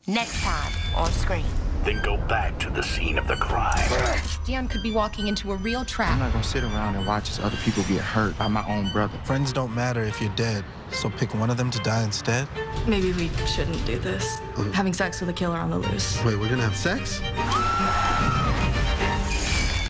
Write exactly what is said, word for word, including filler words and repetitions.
Next time on screen. Then go back to the scene of the crime. Deion could be walking into a real trap. I'm not gonna sit around and watch as other people get hurt by my own brother. Friends don't matter if you're dead, so pick one of them to die instead. Maybe we shouldn't do this. Uh, Having sex with a killer on the loose. Wait, we're gonna have sex?